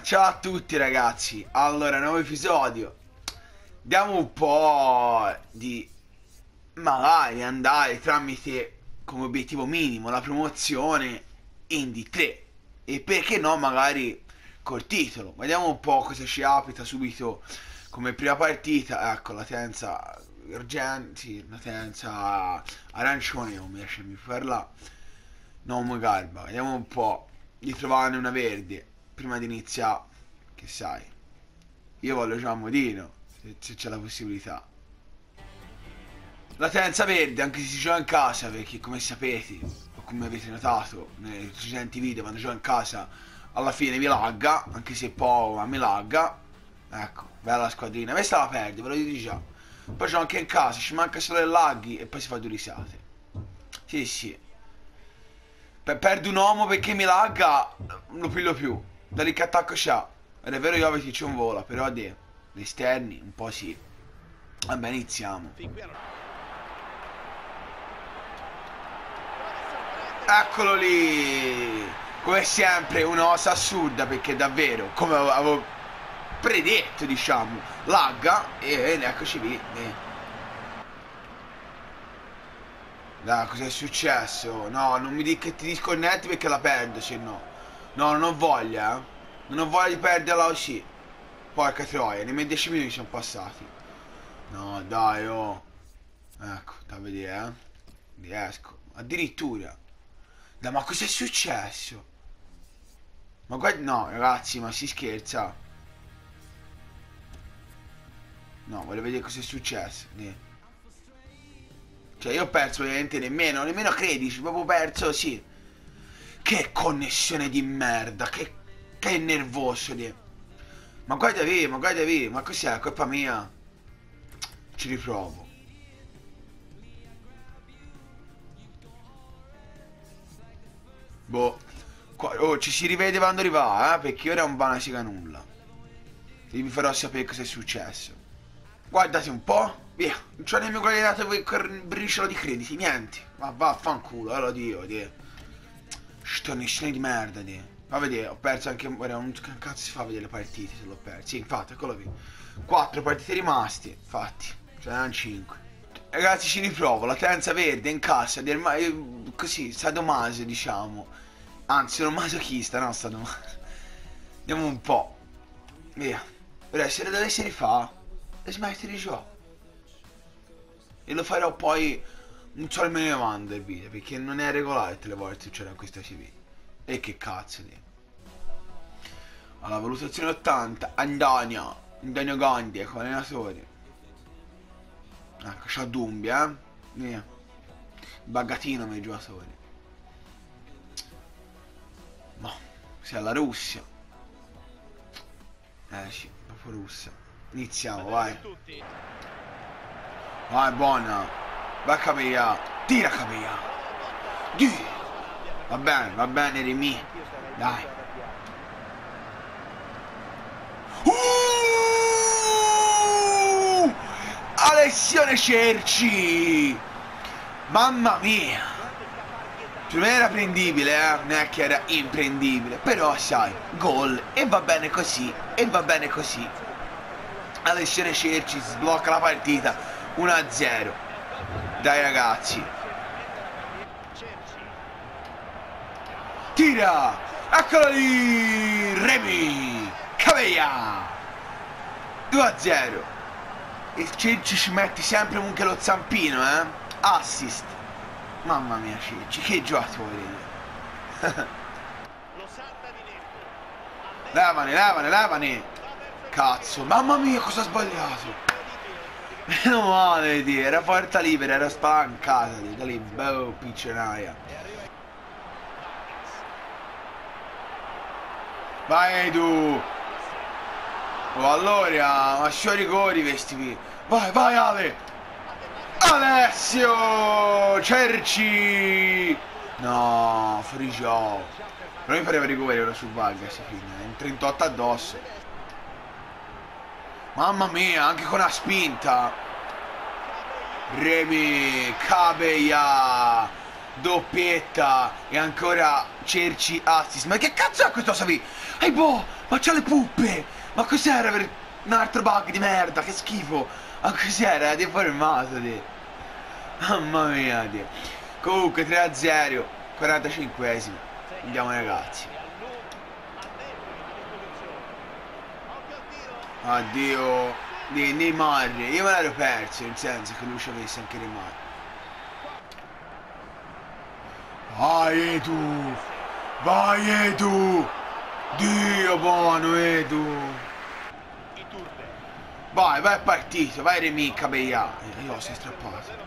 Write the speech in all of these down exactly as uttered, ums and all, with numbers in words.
Ciao a tutti ragazzi, allora nuovo episodio. Diamo un po' di magari andare tramite come obiettivo minimo la promozione Indy tre e perché no magari col titolo. Vediamo un po' cosa ci apita subito come prima partita. Ecco la tenza argenti, la tenza arancione, non mi riesce a parlare, non mi garba. Vediamo un po' di trovarne una verde prima di iniziare, che sai, io voglio già a modino se, se c'è la possibilità. La tenza verde anche se si gioca in casa, perché come sapete o come avete notato nei precedenti video, quando gioco in casa alla fine mi lagga, anche se poco ma mi lagga. Ecco, bella squadrina, questa la perde, ve lo dico già. Poi gioco anche in casa, ci manca solo il laghi e poi si fa due risate. Sì sì, perdo un uomo perché mi lagga, lo piglio più. Da lì che attacco c'ha. Ed è vero Jovetic c'è un vola, però di esterni un po' sì. Vabbè, iniziamo. Eccolo lì. Come sempre un'osa assurda, perché davvero, come avevo predetto, diciamo, lagga e eccoci lì. Dai, cos'è successo? No, non mi dica che ti disconnetti perché la perdo, se no. No, non ho voglia, eh. Non ho voglia di perderla così. Porca troia, nei miei dieci minuti sono passati. No, dai, oh. Ecco, da vedere, eh. Riesco. Addirittura. Dai, ma cos'è successo? Ma guarda, no, ragazzi, ma si scherza. No, voglio vedere cos'è successo. Niente. Cioè io ho perso ovviamente nemmeno, nemmeno credici, proprio perso, sì. Che connessione di merda, che, che nervoso di... Ma guarda via, ma guarda via, ma cos'è, colpa mia? Ci riprovo. Boh, qua, oh, ci si rivede quando arriva, eh, perché ora non va una siga nulla. E vi farò sapere cosa è successo. Guardate un po'. Via, non c'ho nemmeno guadagnato quel briciolo di crediti, niente. Ma vaffanculo, allora Dio, Dio. Sto nessuna di merda, Dio. Ma vedere, ho perso anche... Non cazzo si fa a vedere le partite se l'ho perso. Sì, infatti, eccolo qui. Quattro partite rimaste, infatti. Ce n'erano cinque. Ragazzi, ci riprovo, la tenza verde in casa, del ma... così, sadomaso, diciamo. Anzi, sono masochista, no, sadomaso. Andiamo un po'. Via. Ora, se lo dovessi rifare, e smettere di giocare. E lo farò poi, non so nemmeno io mando il video, perché non è regolare tutte le volte che c'era questa C V. E che cazzo di. Alla valutazione ottanta, Antonio, Antonio Gondi, come allenatore. Ecco, c'ha Dumbia, eh. Via. Bagatino nei giocatori. Ma, sei alla Russia. Eh sì, proprio Russia. Iniziamo, vai. Vai, buona. Vai Capia. Tira Capia. Di. Va bene, va bene, Remi. Dai. Uh! Alessione Cerci. Mamma mia. Per me era prendibile, eh. Non è che era imprendibile. Però, sai, gol. E va bene così. E va bene così. Alessione Cerci sblocca la partita. uno a zero. Dai ragazzi. Tira. Eccolo lì. Remi. Cavea. due a zero. E Cerci ci mette sempre anche lo zampino, eh. Assist. Mamma mia Cerci, che giocatore. Levane, levane, levane. Cazzo, mamma mia cosa ha sbagliato. Meno male, di, era porta libera, era spalancata, da lì, boh, piccionaia. Vai Edu. Oh, allora, ma c'ho rigori questi qui. Vai, vai Ale. Alessio Cerci. No, fuori gioco. Però mi pareva rigore ora su Vargas, in trentotto addosso. Mamma mia, anche con la spinta. Remi, Cabella. doppietta e ancora cerci assist. Ma che cazzo è questo Savi? Ehi boh, ma c'ha le puppe! Ma cos'era per un altro bug di merda? Che schifo! Ma cos'era? Deformato di. Mamma mia di. Comunque tre a zero, quarantacinquesimo. Andiamo ragazzi. Addio di Neymar. Io me l'ero perso, nel senso che lui ci avesse anche Neymar. Vai Edu! Vai Edu! Dio buono Edu! Vai, vai partito, vai Remica Beia. Io si è strappato.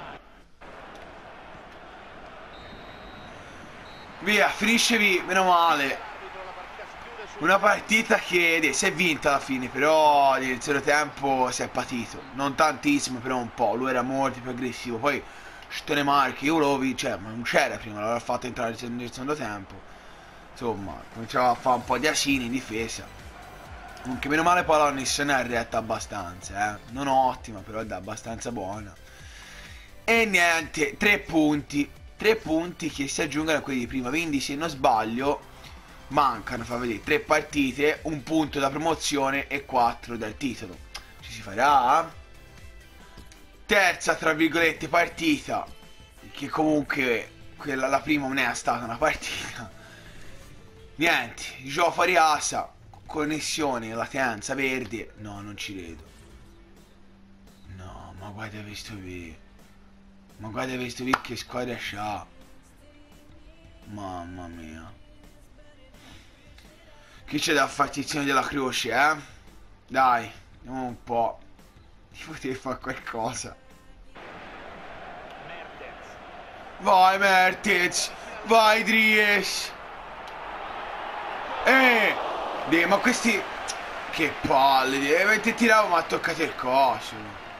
Via, finiscevi, meno male. Una partita che si è vinta alla fine, però nel secondo tempo si è patito. Non tantissimo, però un po'. Lui era molto più aggressivo. Poi Stenemark, io lo vi, cioè, ma non c'era prima, l'aveva fatto entrare nel secondo tempo. Insomma, cominciava a fare un po' di asini in difesa. Comunque meno male poi la Nissone è retta abbastanza, eh. Non ottima, però è abbastanza buona. E niente, tre punti. Tre punti che si aggiungono a quelli di prima. Quindi se non sbaglio mancano, fa vedere, tre partite, un punto da promozione e quattro dal titolo. Ci si farà terza tra virgolette partita, che comunque quella, la prima non è stata una partita. Niente, Gio Fariasa, connessione, latenza verde. No, non ci vedo. No, ma guarda questo qui. Ma guarda questo qui che squadra c'ha. Mamma mia. Chi c'è da fartizione della croce, eh? Dai, andiamo un po'. Ti potevi fare qualcosa. Vai Mertens. Vai Dries. Eh, Dì, ma questi. Che palle, mentre tiravo ma ha toccato il coso.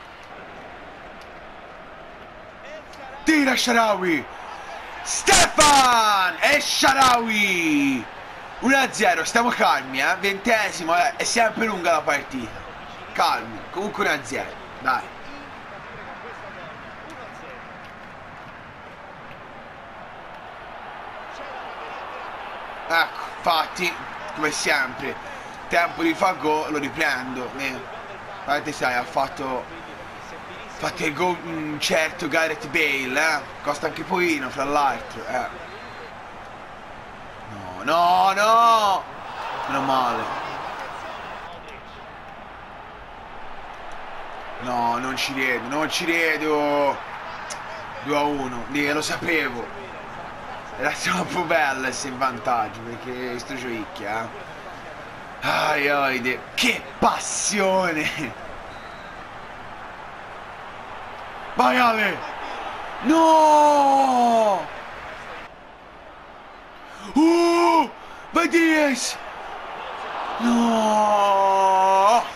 Tira Shaarawy. Stefan e Shaarawy. uno a zero, stiamo calmi, eh. Ventesimo, eh. È sempre lunga la partita. Calmi, comunque uno a zero, dai. Ecco, infatti, come sempre, tempo di far gol, lo riprendo. Eh. Guardate, sai, ha fatto, fatto il gol un certo Gareth Bale, eh. Costa anche pochino, fra l'altro, eh. No, no, no! Meno male. No, non ci vedo, non ci vedo. due a uno, lì lo sapevo. Era troppo bella essere in vantaggio, perché sto gioicchia, eh. Ai ai, de... che passione! Vai Ale! No! Uh! Vai Dries! No!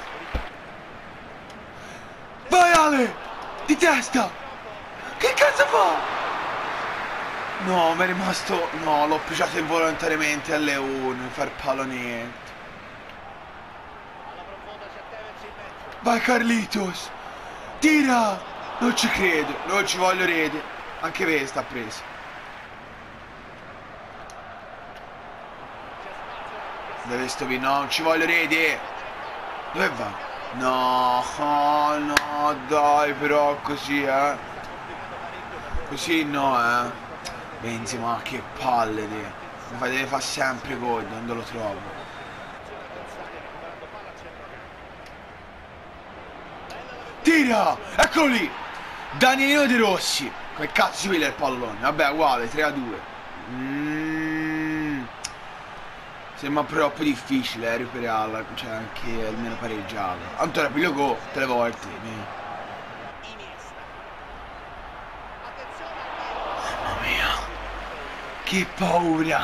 Vai Ale! Di testa! Che cazzo fa? No, mi è rimasto... No, l'ho pigiato involontariamente a Leone, far pallonetto. Vai Carlitos! Tira! Non ci credo, non ci voglio rete. Anche me sta preso. Dove sto qui? No, non ci voglio rete. Dove va? No, oh, no, dai, però così, eh. Così no, eh. Benzema, che palle, te. Mi fa, deve fare sempre gol quando lo trovo. Tira! Eccolo lì! Danielino De Rossi. Come cazzo si vede il pallone? Vabbè, uguale, tre a due. Mm. Sembra troppo difficile, eh, recuperarla. Cioè, anche almeno pareggiarla. Ancora piglio gol, tre volte. Mamma mia. Che paura.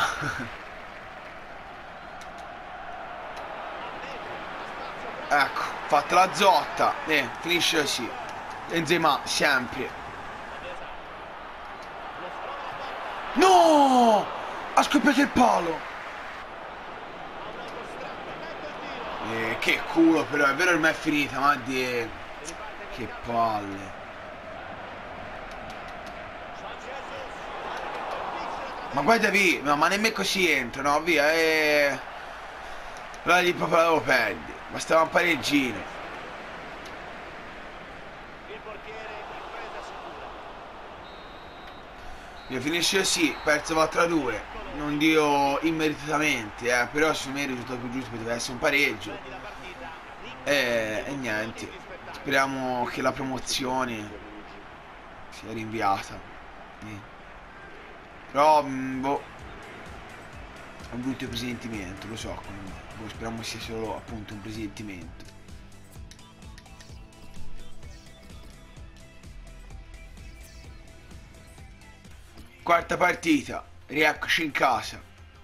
Ecco, fatta la zotta. Eh, finisce così. Benzema, sempre. No! Ha scoppiato il palo. Eh, che culo però, è vero ormai è finita, ma di... Che palle. Ma guarda via, no, ma nemmeno così entra, no, via, e... Allora lì proprio l'avevo perdi, bastava un pareggino. Il portiere in presa sicura. Io finisce così, perso quattro a due, non dico immeritatamente, eh, però secondo me il risultato più giusto poteva essere un pareggio. E, e niente, speriamo che la promozione sia rinviata. Sì. Però, mh, boh, è un brutto presentimento, lo so, boh, speriamo sia solo appunto un presentimento. Quarta partita, rieccoci in casa.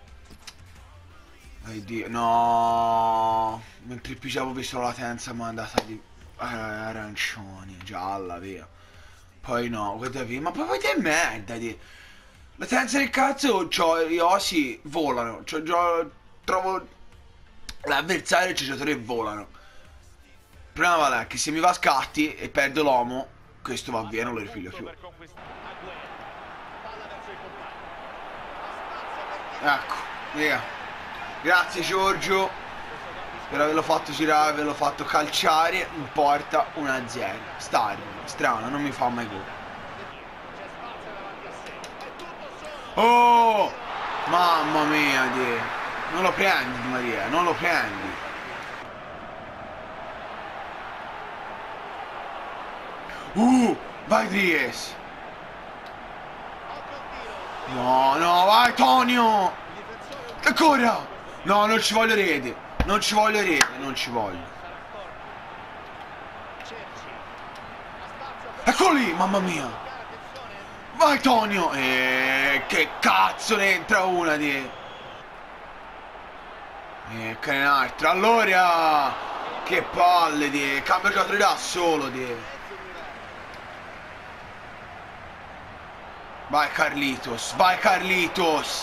Oddio, no, mentre più avevo visto la latenza mi è andata di eh, arancioni, gialla, via. Poi no, guarda via, ma poi che merda di... La tenza del cazzo, c'ho gli osi volano, c'ho, c'ho, trovo l'avversario e i giocatori volano. Il problema vale che se mi va a scatti e perdo l'uomo, questo va via, non lo ripiglio più. Ecco, via. Grazie Giorgio per averlo fatto girare, averlo fatto calciare in porta uno a zero. Starbo, strano, non mi fa mai gol. Oh! Mamma mia, di. Non lo prendi, Di Maria, non lo prendi. Uh! Vai Dries! No, no, vai Tonio! Ancora! No, non ci voglio rete. Non ci voglio rete, non ci voglio. Eccolo lì, mamma mia! Vai Tonio! E che cazzo ne entra una di... E che ne un'altra. Allora! Che palle di... Cambio giocatore da solo di... Vai Carlitos, vai Carlitos!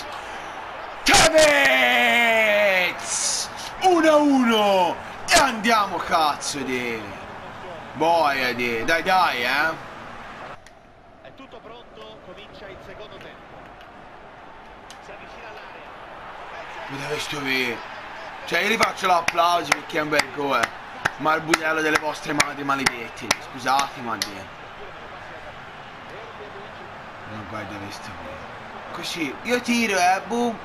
Tevez! uno a uno! E andiamo cazzo di... Boia di... Dai dai eh! È tutto pronto, comincia il secondo tempo. Si avvicina all'area. Mi deve stupire. Cioè io rifaccio l'applauso perché è un bel gol. Ma il budello delle vostre madri maledetti. Scusate ma di... Non guarda questo qui. Così, io tiro eh, boom.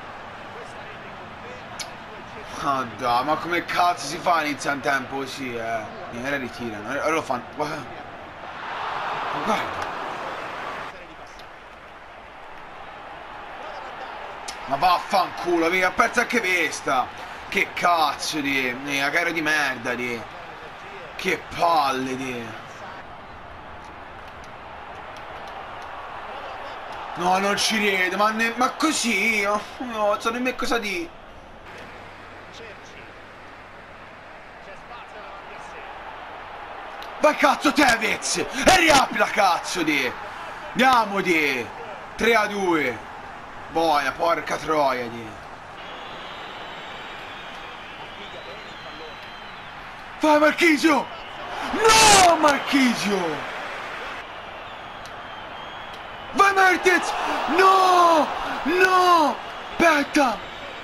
Oh dai, ma come cazzo si fa inizia un tempo così eh? E ora ritirano, ora lo fanno. Guarda. Guarda. Ma vaffanculo, mica, ha perso anche questa. Che cazzo di... Mica, che ero di merda di... Che palle di... No, non ci credo, ma, ne... ma così? Oh, no, so nemmeno cosa di... Vai cazzo Tevez! E riapri cazzo di... Andiamo di... tre a due. Boia, porca troia di... Vai Marchisio! No Marchisio! Vai Mertens! No! No! Aspetta!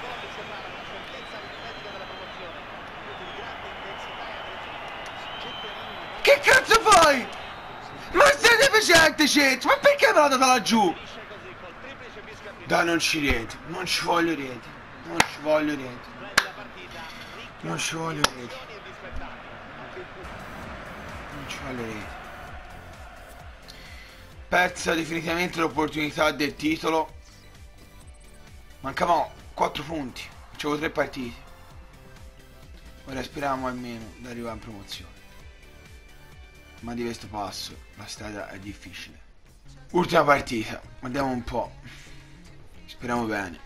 Che cazzo fai? Ma stai facendo Cezzo? Ma perché me l'ha data laggiù? Dai, non ci rete, non ci voglio rete, non ci voglio rete, non ci voglio rete, non ci voglio rete. Persa definitivamente l'opportunità del titolo. Mancavano quattro punti, facevo tre partite. Ora speriamo almeno di arrivare in promozione. Ma di questo passo la strada è difficile. Ultima partita, andiamo un po'. Speriamo bene.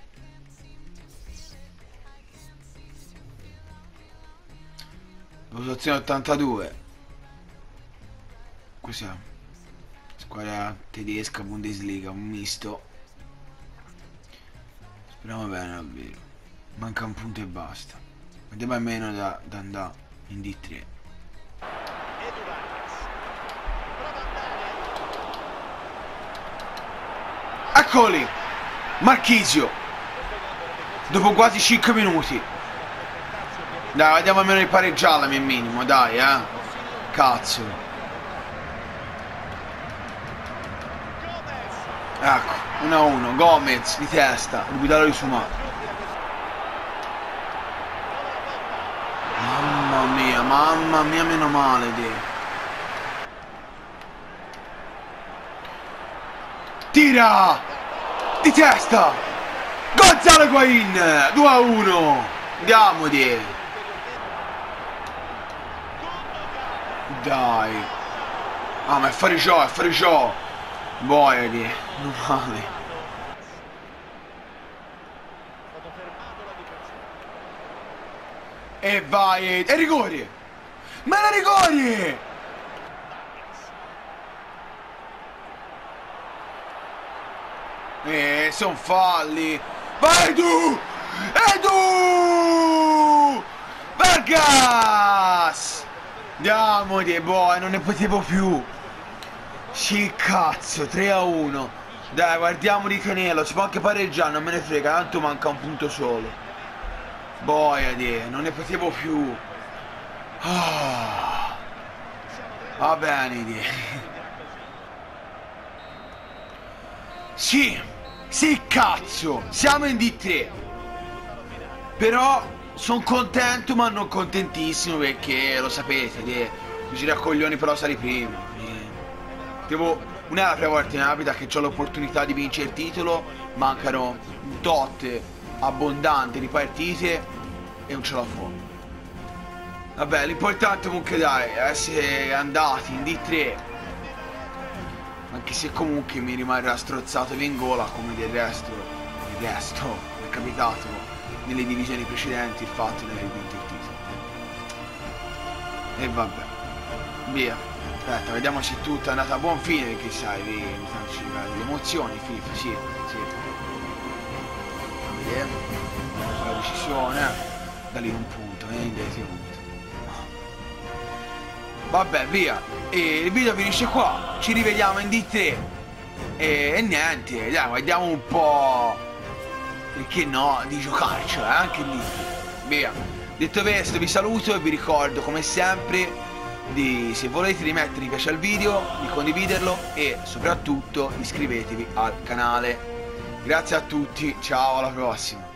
Votazione ottantadue. Cos'è? Squadra tedesca, Bundesliga, un misto. Speriamo bene davvero. Manca un punto e basta. Vediamo almeno da, da andare in D tre. Eccoli! Marchisio, dopo quasi cinque minuti. Dai, vediamo almeno di pareggiarla, mio minimo, dai, eh. Cazzo. Ecco, uno a uno, Gomez di testa, il guidare di Suma. Mamma mia, mamma mia, meno male, di. Tira! Di testa! Gonzalo Higuain! due a uno! Andiamo, di. Dai. Ah, ma è fuori gioco, è fuori gioco. Boia di. Non male. E vai. E rigori. Ma la rigori. E sono falli. Vai tu. E tu. Vargas. Andiamo di boy, non ne potevo più. Sì, cazzo, tre a uno. Dai, guardiamo di tenerlo. Si può anche pareggiare, non me ne frega, tanto manca un punto solo. Boia di, non ne potevo più. Oh. Va bene di. Sì, sì, cazzo, siamo in D tre. Però sono contento, ma non contentissimo, perché lo sapete, di, mi gira coglioni però sali prima. Devo, non è la prima volta in vita che ho l'opportunità di vincere il titolo, mancano un tot abbondante di partite e non ce la fa. Vabbè, l'importante comunque dai è essere andati in D tre, anche se comunque mi rimarrà strozzato in gola come del resto, del resto è capitato nelle divisioni precedenti il fatto di aver vinto il titolo. E vabbè, via. Aspetta, vediamo se tutto è andato a buon fine, perché sai, ogni tanto ci arrivano le emozioni, FIFA, sì, sì. Fammi vedere. La decisione, da lì un punto, vedi, punto. Vabbè, via. E il video finisce qua, ci rivediamo in D tre. E, e niente, dai, guardiamo un po'. Perché no, di giocarci, eh, anche lì. Via. Detto questo vi saluto e vi ricordo come sempre di, se volete, di mettere mi piace al video, di condividerlo e soprattutto iscrivetevi al canale. Grazie a tutti, ciao, alla prossima.